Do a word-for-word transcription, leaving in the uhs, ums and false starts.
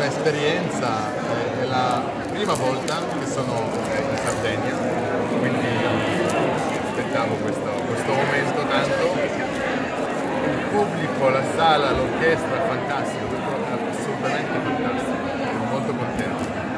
esperienza, è la prima volta che sono in Sardegna, quindi aspettavo questo, questo momento tanto. Il pubblico, la sala, l'orchestra, fantastico, tutto assolutamente fantastico, sono molto contento.